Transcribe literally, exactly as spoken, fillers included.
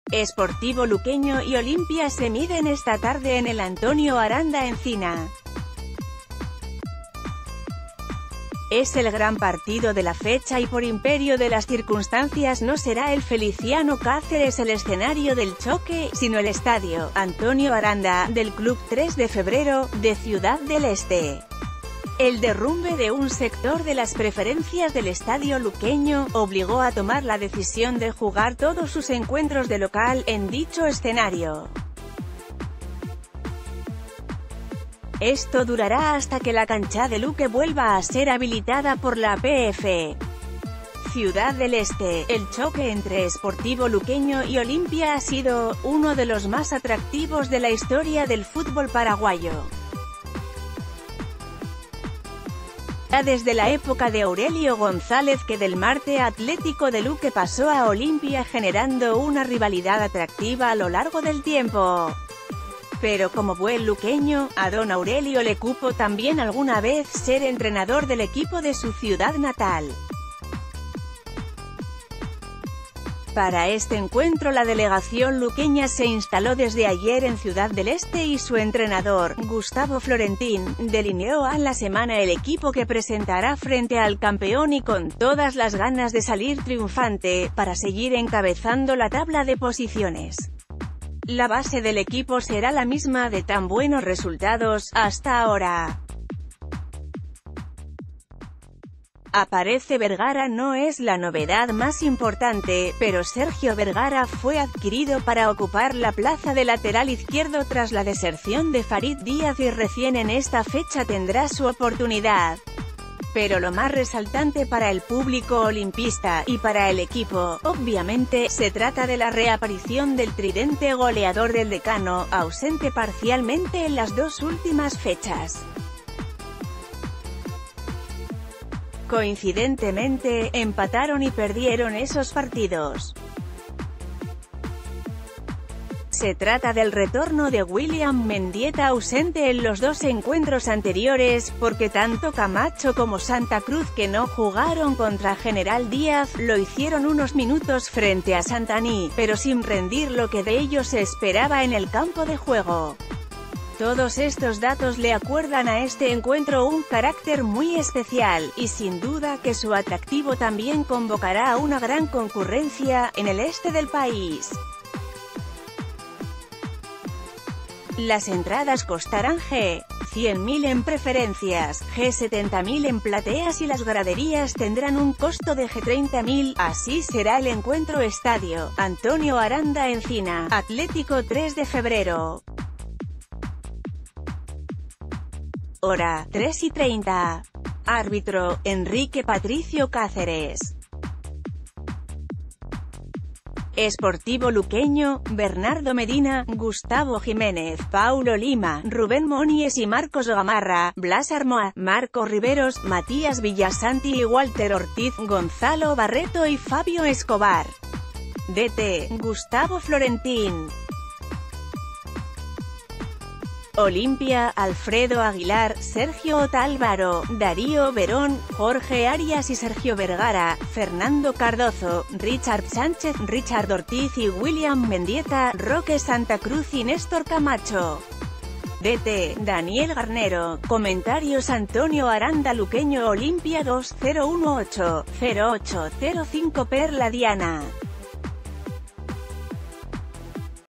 Sportivo Luqueño y Olimpia se miden esta tarde en el Antonio Aranda Encina. Es el gran partido de la fecha y por imperio de las circunstancias no será el Feliciano Cáceres el escenario del choque, sino el estadio Antonio Aranda, del Club tres de febrero, de Ciudad del Este. El derrumbe de un sector de las preferencias del estadio luqueño obligó a tomar la decisión de jugar todos sus encuentros de local en dicho escenario. Esto durará hasta que la cancha de Luque vuelva a ser habilitada por la P F. Ciudad del Este. El choque entre Sportivo Luqueño y Olimpia ha sido uno de los más atractivos de la historia del fútbol paraguayo. Desde la época de Aurelio González, que del Marte Atlético de Luque pasó a Olimpia, generando una rivalidad atractiva a lo largo del tiempo. Pero como buen luqueño, a don Aurelio le cupo también alguna vez ser entrenador del equipo de su ciudad natal. Para este encuentro la delegación luqueña se instaló desde ayer en Ciudad del Este y su entrenador, Gustavo Florentín, delineó a la semana el equipo que presentará frente al campeón y con todas las ganas de salir triunfante, para seguir encabezando la tabla de posiciones. La base del equipo será la misma de tan buenos resultados hasta ahora. Aparece Vergara no es la novedad más importante, pero Sergio Vergara fue adquirido para ocupar la plaza de lateral izquierdo tras la deserción de Farid Díaz y recién en esta fecha tendrá su oportunidad. Pero lo más resaltante para el público olimpista, y para el equipo, obviamente, se trata de la reaparición del tridente goleador del decano, ausente parcialmente en las dos últimas fechas. Coincidentemente, empataron y perdieron esos partidos. Se trata del retorno de William Mendieta, ausente en los dos encuentros anteriores, porque tanto Camacho como Santa Cruz, que no jugaron contra General Díaz, lo hicieron unos minutos frente a Santaní, pero sin rendir lo que de ellos se esperaba en el campo de juego. Todos estos datos le acuerdan a este encuentro un carácter muy especial, y sin duda que su atractivo también convocará a una gran concurrencia en el este del país. Las entradas costarán G cien mil en preferencias, G setenta mil en plateas y las graderías tendrán un costo de G treinta mil, así será el encuentro estadio Antonio Aranda Encina, Atlético tres de febrero. Hora, tres y treinta. Árbitro, Enrique Patricio Cáceres. Sportivo Luqueño, Bernardo Medina, Gustavo Jiménez, Paulo Lima, Rubén Monies y Marcos Gamarra, Blas Armoa, Marco Riveros, Matías Villasanti y Walter Ortiz, Gonzalo Barreto y Fabio Escobar. D T, Gustavo Florentín. Olimpia, Alfredo Aguilar, Sergio Otálvaro, Darío Verón, Jorge Arias y Sergio Vergara, Fernando Cardozo, Richard Sánchez, Richard Ortiz y William Mendieta, Roque Santa Cruz y Néstor Camacho. D T, Daniel Garnero. Comentarios: Antonio Aranda Luqueño Olimpia dos cero uno ocho cero ocho cero cinco Perla Diana.